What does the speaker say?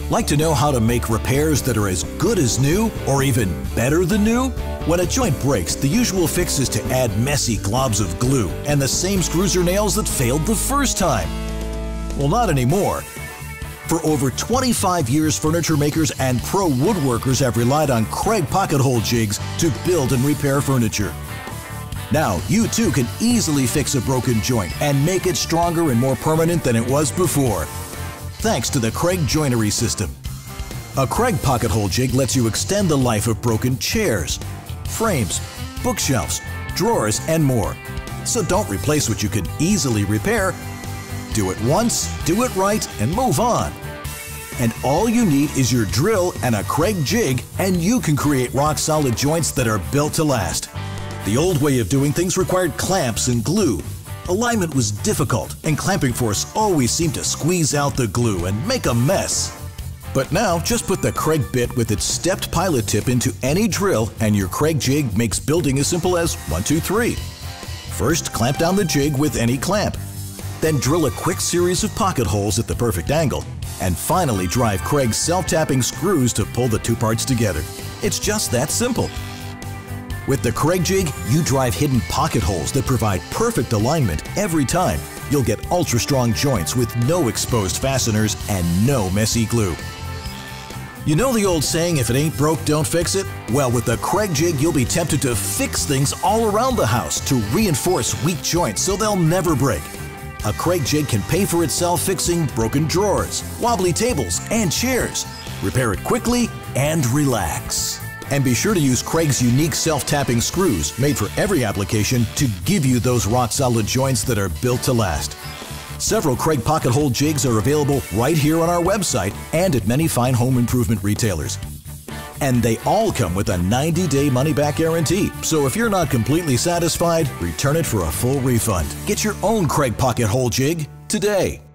Like to know how to make repairs that are as good as new or even better than new? When a joint breaks, the usual fix is to add messy globs of glue and the same screws or nails that failed the first time. Well, not anymore. For over 25 years, furniture makers and pro woodworkers have relied on Kreg pocket hole jigs to build and repair furniture. Now, you too can easily fix a broken joint and make it stronger and more permanent than it was before, thanks to the Kreg Joinery system. A Kreg pocket hole jig lets you extend the life of broken chairs, frames, bookshelves, drawers, and more. So don't replace what you can easily repair. Do it once, do it right, and move on. And all you need is your drill and a Kreg jig, and you can create rock-solid joints that are built to last. The old way of doing things required clamps and glue. Alignment was difficult, and clamping force always seemed to squeeze out the glue and make a mess. But now, just put the Kreg bit with its stepped pilot tip into any drill, and your Kreg jig makes building as simple as 1, 2, 3. First, clamp down the jig with any clamp. Then drill a quick series of pocket holes at the perfect angle, and finally drive Kreg's self-tapping screws to pull the two parts together. It's just that simple. With the Kreg jig, you drive hidden pocket holes that provide perfect alignment every time. You'll get ultra-strong joints with no exposed fasteners and no messy glue. You know the old saying, if it ain't broke, don't fix it? Well, with the Kreg jig, you'll be tempted to fix things all around the house to reinforce weak joints so they'll never break. A Kreg jig can pay for itself fixing broken drawers, wobbly tables, and chairs. Repair it quickly and relax. And be sure to use Kreg's unique self-tapping screws, made for every application, to give you those rock-solid joints that are built to last. Several Kreg pocket hole jigs are available right here on our website and at many fine home improvement retailers. And they all come with a 90-day money-back guarantee. So if you're not completely satisfied, return it for a full refund. Get your own Kreg pocket hole jig today.